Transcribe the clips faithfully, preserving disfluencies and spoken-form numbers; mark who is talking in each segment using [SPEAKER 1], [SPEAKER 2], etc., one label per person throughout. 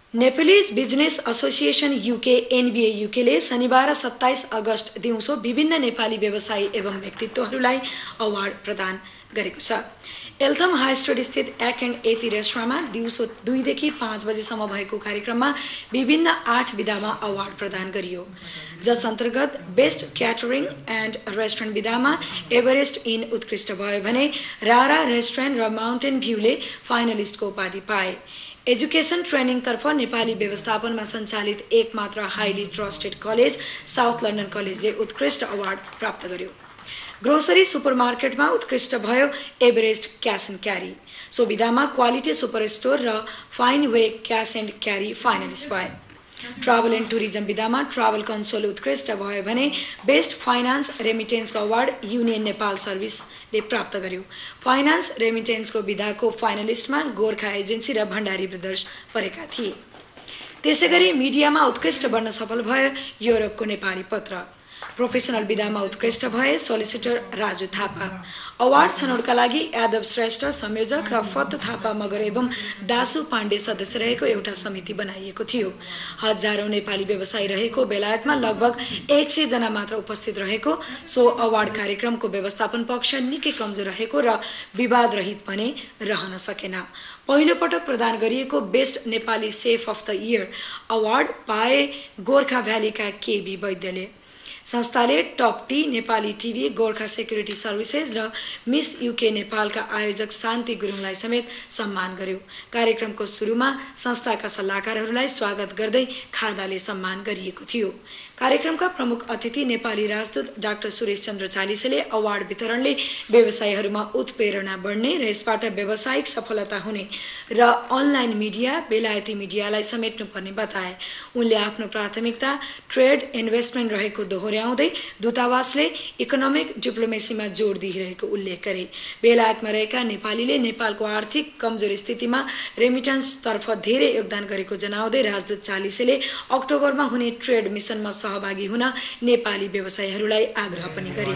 [SPEAKER 1] Napolis business association UK NBA यूकेले शनिबार सत्ताइस अगस्त दिउँसो विभिन्न नेपाली व्यवसायी एवं व्यक्तित्वहरूलाई अवार्ड प्रदान गरेको छ। एल्थम हाई स्ट्रिट स्थित एक एन्ड एटी रेस्टुरेन्टमा दिउँसो दुईदेखि पाँच बजेसम्म भएको कार्यक्रममा विभिन्न आठ विधामा अवार्ड प्रदान गरियो, जस अन्तर्गत बेस्ट क्याटरिङ एन्ड रेस्टुरेन्ट विधामा एभरेस्ट इन उत्कृष्ट भयो भने रारा रेस्टुरेन्ट र माउन्टेन भ्यूले फाइनलिस्टको उपाधि पाए। एजुकेसन ट्रेनिङतर्फ नेपाली व्यवस्थापनमा सञ्चालित एकमात्र highly trusted college south London कलेजले उत्कृष्ट अवार्ड प्राप्त गर्यो। ग्रोसरी सुपरमार्केटमा उत्कृष्ट भयो एभरेस्ट क्यास एन्ड क्यारी। सो विधामा क्वालिटी सुपर स्टोर र fine way cash and carry finalist भए। ट्राभल एन्ड टुरिज्म विधामा ट्राभल कन्सोल उत्कृष्ट भयो भने बेस्ट फाइनान्स रेमिटेन्सको अवार्ड युनियन नेपाल सर्भिसले प्राप्त गर्यो। फाइनान्स रेमिटेन्सको विधाको फाइनलिस्टमा गोर्खा एजेन्सी र भण्डारी ब्रदर्स परेका थिए। त्यसैगरी मिडियामा उत्कृष्ट बन्न सफल भयो युरोपको नेपाली पत्र। प्रोफेसनल विधामा उत्कृष्ट भए सोलिसिटर राजु थापा। अवार्ड छनौटका लागि यादव श्रेष्ठ संयोजक र फत थापा मगर एवं दासु पाण्डे सदस्य रहेको एउटा समिति बनाइएको थियो। हजारौं नेपाली व्यवसायी रहेको बेलायतमा लगभग एक सय जना मात्र उपस्थित रहेको सो अवार्ड कार्यक्रमको व्यवस्थापन पक्ष निकै कमजोर रहेको र विवाद रहित पनि रहन सकेन। पहिलो पटक प्रदान गरिएको best Nepali chef of the year award पाए गोर्खा भ्यालीका केबी वैद्यले। संस्थाले top T Nepali TV Gorkha security services र मिस यूके नेपालका आयोजक शान्ति गुरुङलाई समेत सम्मान गर्यो। कार्यक्रमको सुरुमा संस्थाका सल्लाहकारहरूलाई स्वागत गर्दै खादाले सम्मान गरिएको थियो। कार्यक्रमका प्रमुख अतिथि नेपाली राजदूत डाक्टर सुरेश चन्द्र चालिसेले अवार्ड वितरणले व्यवसायीहरूमा उत्प्रेरणा बढ्ने र यसबाट व्यावसायिक सफलता हुने र अनलाइन मिडिया बेलायती मिडियालाई समेट्नुपर्ने बताए। उनले आफ्नो प्राथमिकता ट्रेड इन्भेस्टमेन्ट रहेको दोहोर्याउँदै दूतावासले इकोनोमिक डिप्लोमेसीमा जोड दिइरहेको उल्लेख गरे। बेलायतमा रहेका नेपालीले नेपालको आर्थिक कमजोर स्थितिमा रेमिटेन्सतर्फ धेरै योगदान गरेको जनाउँदै राजदूत चालिसेले अक्टोबरमा हुने ट्रेड मिसनमा सहभागी हुन नेपाली व्यवसायीहरूलाई आग्रह पनि गरे।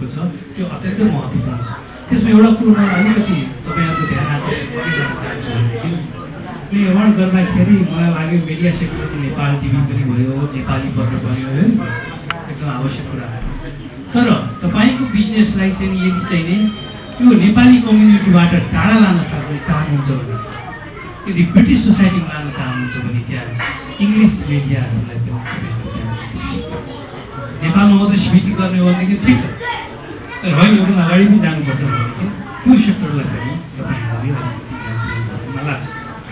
[SPEAKER 2] यो अत्यन्तै महत्त्वपूर्ण छ। त्यसमा एउटा कुरोमा अलिकति तपाईहरुको ध्यान आकर्षित गर्न चाहन्छु। यो अवार्ड गर्दाखेरि मलाई लाग्यो मिडिया सेक्टरको नेपाल टिभी पनि भयो, नेपाली पत्र पनि भयो, एकदम आवश्यक कुरा हो। तर तपाईको बिजनेसलाई चाहिँ यदि चाहिँ यो नेपाली कम्युनिटीबाट टाढा लान सक्नु चाहनुहुन्छ भने, यदि ब्रिटिस सोसाइटीमा लान चाहनुहुन्छ भने त्यहाँ इङ्ग्लिस मिडियाहरूलाई पनि नेपालमा मात्रै सीमित गर्ने हो भनेदेखि ठिक छ, तर होइन एउटा अगाडि पनि जानुपर्छ भनेदेखि त्यो सेक्टरलाई पनि तपाईँहरूले लाग्छ।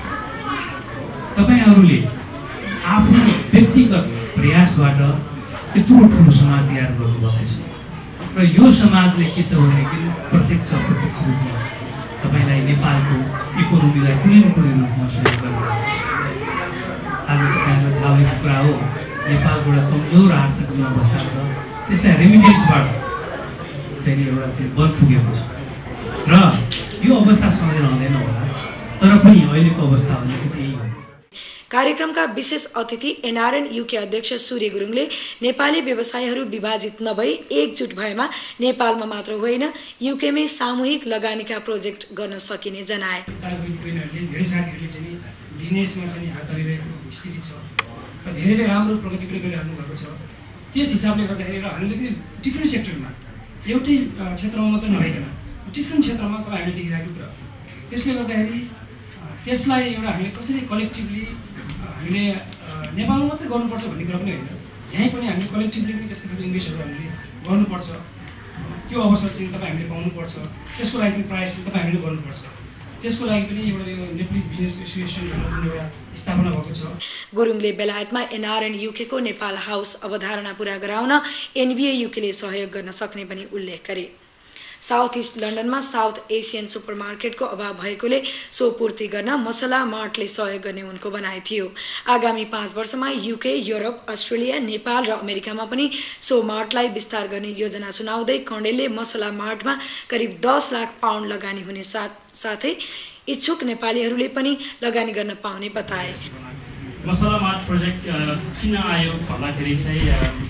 [SPEAKER 2] तपाईँहरूले आफ्नो व्यक्तिगत प्रयासबाट यत्रो ठुलो समाज तयार गर्नुभएको छ र यो समाजले के छ भनेदेखि प्रत्यक्ष अप्रत्यक्ष रूपमा तपाईँलाई नेपालको इकोनोमीलाई कुनै न कुनै रूपमा सहयोग गरिरहेको छ। आज तपाईँहरूलाई थाहा भएको कुरा हो, नेपालको एउटा कमजोर आर्थिक अवस्था छ, त्यसलाई रेमिटेन्सबाट चाहिँ एउटा चाहिँ बल पुगेको छ र यो अवस्था सधैँ रहँदैन होला, तर पनि अहिलेको अवस्था भनेको त्यही हो।
[SPEAKER 1] कार्यक्रमका विशेष अतिथि एनआरएन यूके अध्यक्ष सूर्य गुरुङले नेपाली व्यवसायीहरू विभाजित नभई एकजुट भएमा नेपालमा मात्र होइन यूकेमै सामूहिक लगानीका प्रोजेक्ट गर्न सकिने जनाए।
[SPEAKER 3] धेरै साथीहरूले चाहिँ बिजनेसमा चाहिँ हात हालिरहेको स्थिति छ र धेरैले राम्रो प्रगति पनि गरिरहनु भएको छ। त्यस हिसाबले गर्दाखेरि र हामीले डिफ्रेन्ट सेक्टरमा एउटै क्षेत्रमा मात्र नभइकन डिफ्रेन्ट क्षेत्रमा तपाईँ हामीले देखिरहेको कुरा, त्यसले गर्दाखेरि त्यसलाई एउटा हामीले कसरी कलेक्टिभली हामीले नेपालमा मात्रै गर्नुपर्छ भन्ने कुरा पनि होइन, यहीँ पनि हामीले कलेक्टिभली पनि त्यस्तो खालको इन्भेस्टहरू हामीले गर्नुपर्छ। त्यो अवसर चाहिँ तपाईँ हामीले पाउनुपर्छ, त्यसको लागि पनि प्रयास तपाईँ हामीले गर्नुपर्छ। त्यसको लागि पनि एउटा यो नेप्लिज बिजनेस एसोसिएसन जुन एउटा स्थापना भएको छ।
[SPEAKER 1] गुरुङले बेलायतमा एनआरएन यूकेको नेपाल हाउस अवधारणा पूरा गराउन एनबीए यूकेले सहयोग गर्न सक्ने पनि उल्लेख गरे। साउथ इस्ट लन्डनमा साउथ एसियन सुपरमार्केटको अभाव भएकोले सो पूर्ति गर्न मसला मार्टले सहयोग गर्ने उनको भनाइ थियो। आगामी पाँच वर्षमा यूके, युरोप, अस्ट्रेलिया, नेपाल र अमेरिकामा पनि सो मार्टलाई विस्तार गर्ने योजना सुनाउँदै कण्डेलले मसला मार्टमा करिब दस लाख पाउन्ड लगानी हुने साथ साथै इच्छुक नेपालीहरूले पनि लगानी गर्न पाउने बताए।
[SPEAKER 4] मसला मार्ट प्रोजेक्ट किन आयो भन्दाखेरि चाहिँ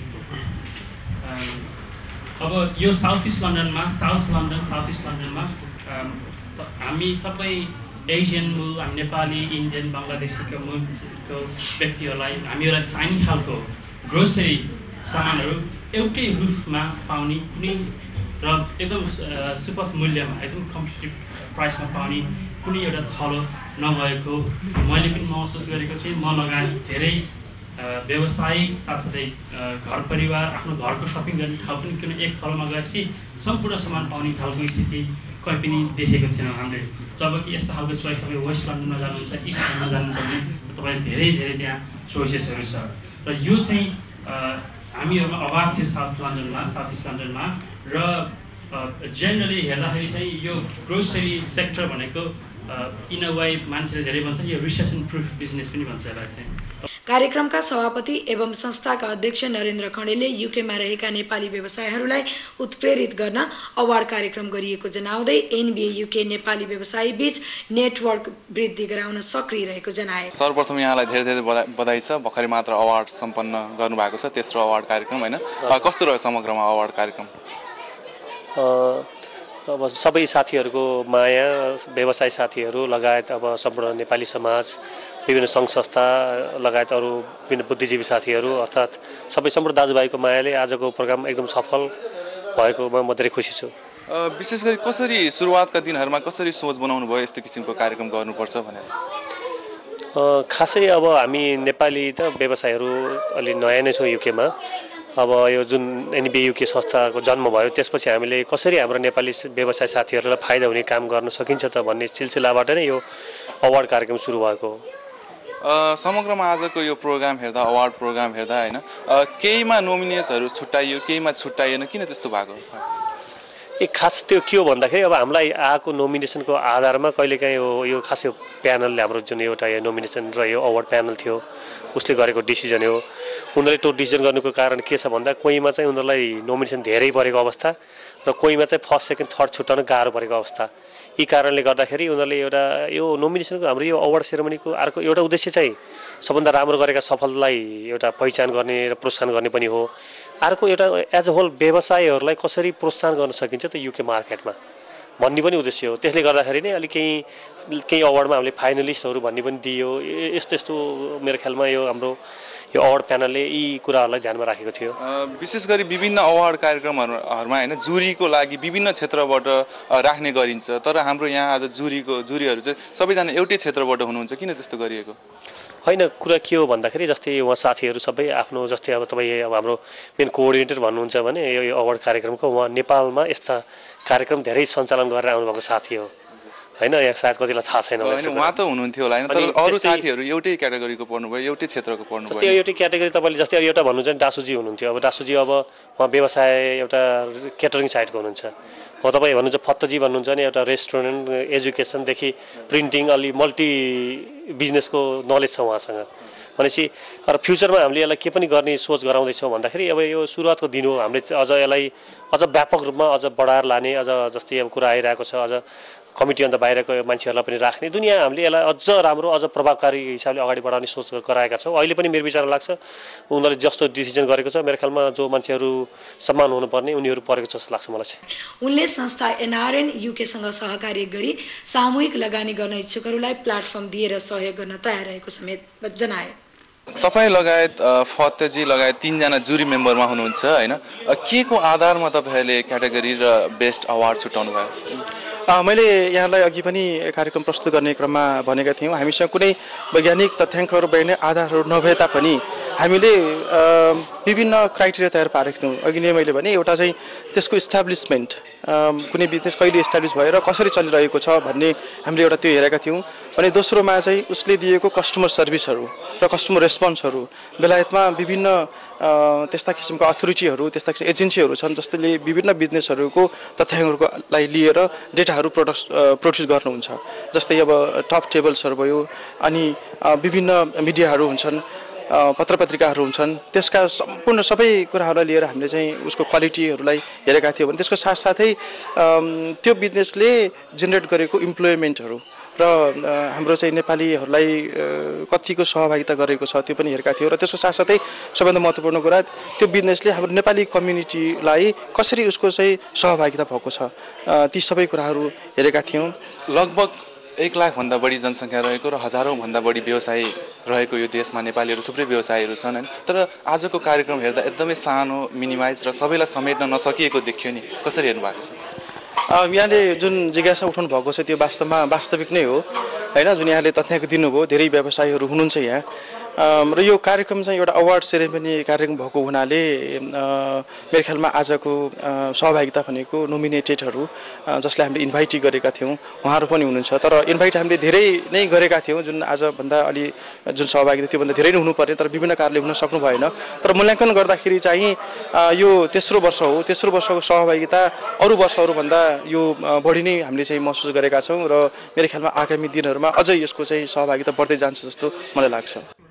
[SPEAKER 4] अब यो साउथ इस्ट लन्डनमा साउथ लन्डन साउथ इस्ट लन्डनमा हामी सबै एसियन मूल हामी नेपाली इन्डियन बङ्गलादेशीको मूलको व्यक्तिहरूलाई हामी एउटा चाहिने खालको ग्रोसरी सामानहरू एउटै रुफमा पाउने कुनै र एकदम सुपर मूल्यमा एकदम कम्पिटेटिभ प्राइसमा पाउने कुनै एउटा थलो नभएको मैले पनि महसुस गरेको थिएँ। म लगायत धेरै व्यवसायिक साथसाथै घर परिवार आफ्नो घरको सपिङ गर्ने ठाउँ पनि कुनै एक थलोमा गएपछि सम्पूर्ण सामान पाउने खालको स्थिति कहीँ पनि देखेको थिएनौँ हामीले। जबकि यस्तो खालको चोइस तपाईँ वेस्ट लन्डनमा जानुहुन्छ, इस्ट लन्डनमा जानुहुन्छ भने तपाईँले धेरै धेरै त्यहाँ चोइसेसहरू छ र यो चाहिँ हामीहरूमा अभाव थियो साउथ लन्डनमा, साउथ इस्ट लन्डनमा र जेनरली हेर्दाखेरि चाहिँ यो ग्रोसरी सेक्टर भनेको इन अ वे मान्छेले धेरै भन्छ यो रिसेसन प्रुफ बिजनेस पनि भन्छ यसलाई चाहिँ।
[SPEAKER 1] कार्यक्रमका सभापति एवं संस्थाका अध्यक्ष नरेन्द्र खँडेलले युकेमा रहेका नेपाली व्यवसायहरूलाई उत्प्रेरित गर्न अवार्ड कार्यक्रम गरिएको जनाउँदै एनबिए युके नेपाली व्यवसायी बीच नेटवर्क वृद्धि गराउन सक्रिय रहेको जनाए।
[SPEAKER 5] सर्वप्रथम यहाँलाई धेरै धेरै बधाई छ। भर्खरै मात्र अवार्ड सम्पन्न गर्नुभएको छ, तेस्रो अवार्ड कार्यक्रम होइन? कस्तो रह्यो समग्रमा अवार्ड कार्यक्रम?
[SPEAKER 6] अब सबै साथीहरूको माया, व्यवसाय साथीहरू लगायत अब सम्पूर्ण नेपाली समाज, विभिन्न सङ्घ संस्था लगायत अरू विभिन्न बुद्धिजीवी साथीहरू अर्थात् सबै सम्पूर्ण दाजुभाइको मायाले आजको प्रोग्राम एकदम सफल भएकोमा म धेरै खुसी छु।
[SPEAKER 5] विशेष गरी कसरी सुरुवातका दिनहरूमा कसरी सोच बनाउनु भयो यस्तो किसिमको कार्यक्रम गर्नुपर्छ भनेर?
[SPEAKER 6] खासै अब हामी नेपाली त व्यवसायहरू अलि नयाँ नै छौँ युकेमा। अब यो जुन एनबिए युके संस्थाको जन्म भयो त्यसपछि हामीले कसरी हाम्रो नेपाली व्यवसाय साथीहरूलाई फाइदा हुने काम गर्न सकिन्छ त भन्ने सिलसिलाबाट नै यो अवार्ड कार्यक्रम सुरु भएको हो।
[SPEAKER 5] समग्रमा आजको यो प्रोग्राम हेर्दा, अवार्ड प्रोग्राम हेर्दा होइन, केहीमा नोमिनेट्सहरू छुट्याइयो, केहीमा छुट्याइएन, किन त्यस्तो भएको?
[SPEAKER 6] ए खास त्यो के हो भन्दाखेरि अब हामीलाई आएको नोमिनेसनको आधारमा कहिलेकाहीँ यो यो खास यो प्यानलले हाम्रो जुन एउटा यो नोमिनेसन र यो अवार्ड प्यानल थियो उसले गरेको डिसिजन हो। उनीहरूले त्यो डिसिजन गर्नुको कारण के छ भन्दा कोहीमा चाहिँ उनीहरूलाई नोमिनेसन धेरै परेको अवस्था र कोहीमा चाहिँ फर्स्ट सेकेन्ड थर्ड छुट्याउन गाह्रो परेको अवस्था। यी कारणले गर्दाखेरि उनीहरूले एउटा यो नोमिनेसनको हाम्रो यो अवार्ड सेरेमनीको अर्को एउटा उद्देश्य चाहिँ सबभन्दा राम्रो गरेका सफललाई एउटा पहिचान गर्ने र प्रोत्साहन गर्ने पनि हो। अर्को एउटा एज अ होल व्यवसायहरूलाई कसरी प्रोत्साहन गर्न सकिन्छ त युके मार्केटमा भन्ने पनि उद्देश्य हो। त्यसले गर्दाखेरि नै अलिक केही केही अवार्डमा हामीले फाइनलिस्टहरू भन्ने पनि दियो। यस्तो यस्तो मेरो ख्यालमा यो हाम्रो यो अवार्ड प्यानलले यी कुराहरूलाई ध्यानमा राखेको थियो।
[SPEAKER 5] विशेष गरी विभिन्न अवार्ड कार्यक्रमहरूमा होइन जुरीको लागि विभिन्न क्षेत्रबाट राख्ने गरिन्छ, तर हाम्रो यहाँ आज जुरीको जुरीहरू चाहिँ सबैजना एउटै क्षेत्रबाट हुनुहुन्छ, किन त्यस्तो गरिएको?
[SPEAKER 6] होइन, कुरा के हो भन्दाखेरि जस्तै उहाँ साथीहरू सबै आफ्नो जस्तै अब तपाईँ अब हाम्रो मेन कोअर्डिनेटर भन्नुहुन्छ भने यो अवार्ड कार्यक्रमको उहाँ नेपालमा यस्ता कार्यक्रम धेरै सञ्चालन गरेर आउनुभएको साथी हो होइन? यहाँ सायद कतिलाई थाहा छैन,
[SPEAKER 5] उहाँ त हुनुहुन्थ्यो होला होइन, तर अरू साथीहरू एउटै क्याटेगोरीको पर्नुभयो, एउटै क्षेत्रको पर्नुभयो।
[SPEAKER 6] जस्तै एउटै क्याटेगोरी तपाईँले जस्तै अब एउटा भन्नुहुन्छ भने दासुजी हुनुहुन्थ्यो। अब दासुजी अब उहाँ व्यवसाय एउटा केटरिङ साइडको हुनुहुन्छ। अब तपाईँ भन्नुहुन्छ फत्तजी भन्नुहुन्छ भने एउटा रेस्टुरेन्ट, एजुकेसनदेखि प्रिन्टिङ, अलि मल्टी बिजनेसको नलेज छ उहाँसँग। भनेपछि र फ्युचरमा हामीले यसलाई के पनि गर्ने सोच गराउँदैछौँ भन्दाखेरि अब यो सुरुवातको दिन हो। हामीले अझ यसलाई अझ व्यापक रूपमा अझ बढाएर लाने, अझ जस्तै अब कुरा आइरहेको छ अझ कमिटीभन्दा बाहिरको मान्छेहरूलाई पनि राख्ने, दुनियाँ हामीले यसलाई अझ राम्रो अझ प्रभावकारी हिसाबले अगाडि बढाउने सोच गराएका छौँ। अहिले पनि मेरो विचारमा लाग्छ उनीहरूले जस्तो डिसिजन गरेको छ मेरो ख्यालमा जो मान्छेहरू सम्मान हुनुपर्ने उनीहरू परेको छ जस्तो लाग्छ मलाई चाहिँ।
[SPEAKER 1] उनले संस्था एनआरएन युकेसँग सहकार्य गरी सामूहिक लगानी गर्न इच्छुकहरूलाई प्लाटफर्म दिएर सहयोग गर्न तयार रहेको समेत जनाए।
[SPEAKER 5] तपाईँ लगायत फतेजी लगायत तीनजना जुरी मेम्बरमा हुनुहुन्छ होइन, के को आधारमा तपाईँहरूले क्याटेगोरी र बेस्ट अवार्ड छुट्याउनु भयो?
[SPEAKER 7] मैले यहाँलाई अघि पनि कार्यक्रम प्रस्तुत गर्ने क्रममा भनेका थियौँ हामीसँग कुनै वैज्ञानिक तथ्याङ्कहरू बढ्ने आधारहरू नभए तापनि हामीले विभिन्न क्राइटेरिया तयार पारेका थियौँ। अघि नै मैले भने एउटा चाहिँ त्यसको इस्टाब्लिसमेन्ट, कुनै बिजनेस कहिले इस्टाब्लिस भएर कसरी चलिरहेको छ भन्ने हामीले एउटा त्यो हेरेका थियौँ। अनि दोस्रोमा चाहिँ उसले दिएको कस्टमर सर्भिसहरू र कस्टमर रेस्पोन्सहरू, बेलायतमा विभिन्न त्यस्ता किसिमको अथोरिटीहरू, त्यस्ता किसिमको एजेन्सीहरू छन् जसले विभिन्न बिजनेसहरूको तथ्याङ्कहरूलाई लिएर डेटाहरू प्रोडक्स प्रोड्युस गर्नुहुन्छ। जस्तै अब टप टेबल्सहरू भयो, अनि विभिन्न मिडियाहरू हुन्छन्, पत्र पत्रिकाहरू हुन्छन्, त्यसका सम्पूर्ण सबै कुराहरूलाई लिएर हामीले चाहिँ उसको क्वालिटीहरूलाई हेरेका थियौँ भने त्यसको साथसाथै त्यो बिजनेसले जेनेरेट गरेको इम्प्लोइमेन्टहरू र हाम्रो चाहिँ नेपालीहरूलाई कतिको सहभागिता गरेको छ त्यो पनि हेरेका थियौँ। र त्यसको साथसाथै सबैभन्दा महत्त्वपूर्ण कुरा त्यो बिजनेसले हाम्रो नेपाली कम्युनिटीलाई कसरी उसको चाहिँ सहभागिता भएको छ, ती सबै कुराहरू हेरेका थियौँ।
[SPEAKER 5] लगभग एक लाखभन्दा बढी जनसङ्ख्या रहेको र हजारौँभन्दा बढी व्यवसायी रहेको यो देशमा नेपालीहरू थुप्रै व्यवसायीहरू छन् होइन। तर आजको कार्यक्रम हेर्दा एकदमै सानो मिनिमाइज र सबैलाई समेट्न नसकिएको देखियो नि, कसरी हेर्नु भएको छ?
[SPEAKER 7] यहाँले जुन जिज्ञासा उठाउनु भएको छ त्यो वास्तवमा वास्तविक नै हो होइन। जुन यहाँले तथ्याङ्क दिनुभयो, धेरै व्यवसायीहरू हुनुहुन्छ यहाँ र यो कार्यक्रम चाहिँ एउटा अवार्ड सेरेमनी कार्यक्रम भएको हुनाले मेरो ख्यालमा आजको सहभागिता भनेको नोमिनेटेडहरू जसलाई हामीले इन्भाइट गरेका थियौँ उहाँहरू पनि हुनुहुन्छ। तर इन्भाइट हामीले धेरै नै गरेका थियौँ, जुन आजभन्दा अलि जुन सहभागिता त्योभन्दा धेरै नै हुनुपर्ने, तर विभिन्न कारणले हुन सक्नु भएन। तर मूल्याङ्कन गर्दाखेरि चाहिँ यो तेस्रो वर्ष हो, तेस्रो वर्षको सहभागिता अरू वर्षहरूभन्दा यो बढी नै हामीले चाहिँ महसुस गरेका छौँ र मेरो ख्यालमा आगामी दिनहरूमा अझै यसको चाहिँ सहभागिता बढ्दै जान्छ जस्तो मलाई लाग्छ।